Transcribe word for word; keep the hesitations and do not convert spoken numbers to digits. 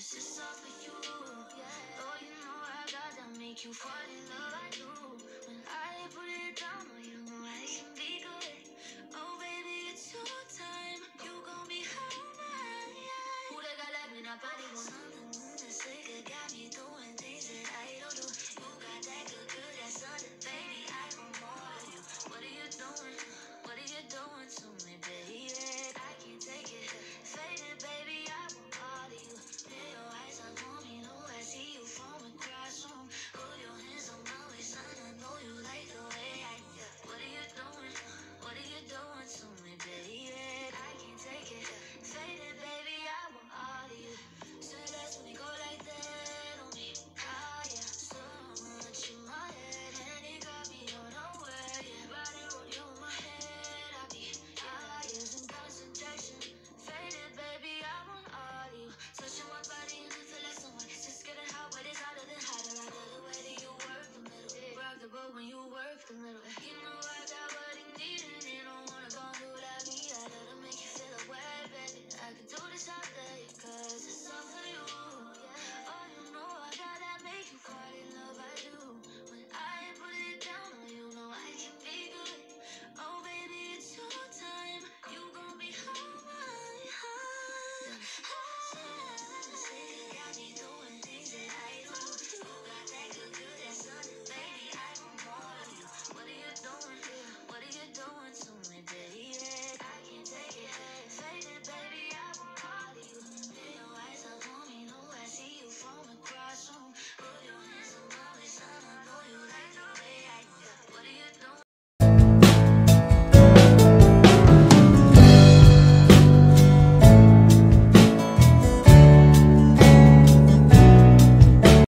this is all for you. Oh, you know I gotta make you fall in love, I do. When I put it down on you, I can be good. Oh, baby, it's your time. You gon' be high. Who the guy like me, not body one. Something that's sick, got me doing things that I don't do. You got that good, good, that something, baby, I want more of you. What are you doing? What are you doing to me, baby?